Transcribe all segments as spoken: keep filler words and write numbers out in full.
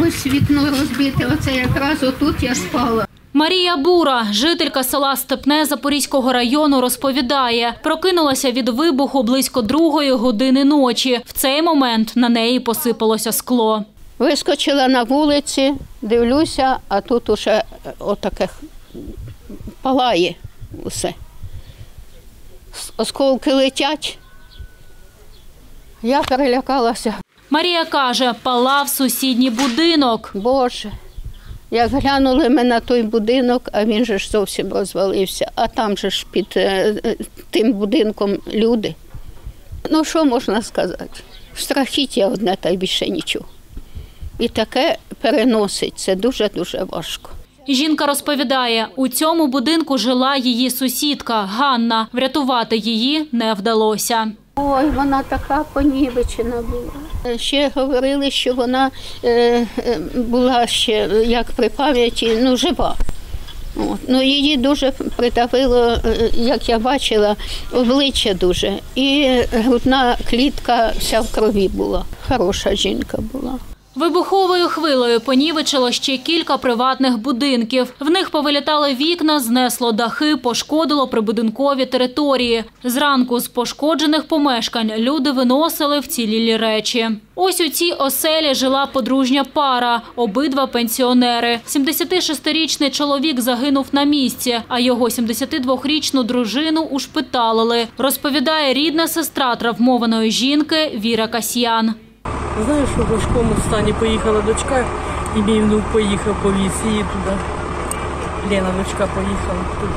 ось вікно розбите, оце якраз отут я спала. Марія Бура, жителька села Степне Запорізького району, розповідає, прокинулася від вибуху близько другої години ночі. В цей момент на неї посипалося скло. Вискочила на вулиці, дивлюся, а тут уже отаке палає усе. Осколки летять. Я перелякалася. Марія каже, палав сусідній будинок. Боже, як глянули ми на той будинок, а він же ж зовсім розвалився. А там же ж під е, тим будинком люди. Ну, що можна сказати? Страхіття одне, та й більше нічого. І таке переносить, це дуже-дуже важко. Жінка розповідає, у цьому будинку жила її сусідка Ганна. Врятувати її не вдалося. Ой, вона така понівечена була. Ще говорили, що вона е, була ще, як при пам'яті, ну, жива. От. Ну, її дуже придавило, як я бачила, обличчя дуже. І грудна клітка вся в крові була. Хороша жінка була. Вибуховою хвилею понівечило ще кілька приватних будинків. В них повилітали вікна, знесло дахи, пошкодило прибудинкові території. Зранку з пошкоджених помешкань люди виносили вцілілі речі. Ось у цій оселі жила подружня пара, обидва пенсіонери. сімдесятишестирічний чоловік загинув на місці, а його сімдесятидвохрічну дружину ушпиталили, розповідає рідна сестра травмованої жінки Віра Касьян. Знаєш, що в важкому стані поїхала дочка, і мій внук поїхав, повіз її туди. Лена, дочка, поїхала туди.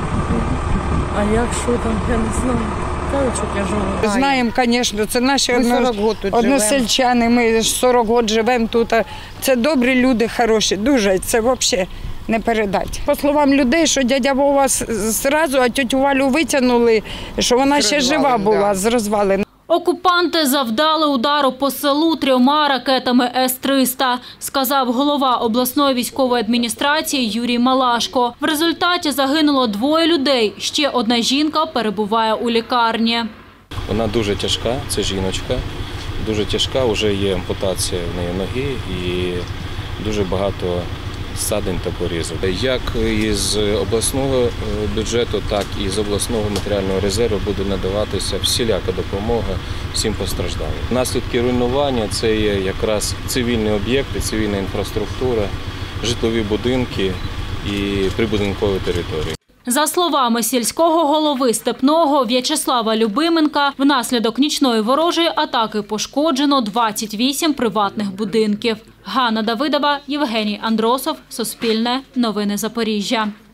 А як, що там, я не знаю. Кажуть, що тяжело. Знаємо, звісно, це наші одно... односельчани, ми сорок років живемо тут. Це добрі люди, хороші, дуже, це взагалі не передати. По словам людей, що дядя Вова зразу, а тетю Валю витягнули, що вона ще жива була з розвалин. Окупанти завдали удару по селу трьома ракетами С триста, сказав голова обласної військової адміністрації Юрій Малашко. В результаті загинуло двоє людей, ще одна жінка перебуває у лікарні. Вона дуже тяжка, це жіночка, дуже тяжка, вже є ампутація в неї ноги і дуже багато ссадин та порізів. Як із обласного бюджету, так і з обласного матеріального резерву буде надаватися всіляка допомога всім постраждалим. Наслідки руйнування – це є якраз цивільні об'єкти, цивільна інфраструктура, житлові будинки і прибудинкові території. За словами сільського голови Степного В'ячеслава Любименка, внаслідок нічної ворожої атаки пошкоджено двадцять вісім приватних будинків. Ганна Давидова, Євгеній Андросов, Суспільне, Новини Запоріжжя.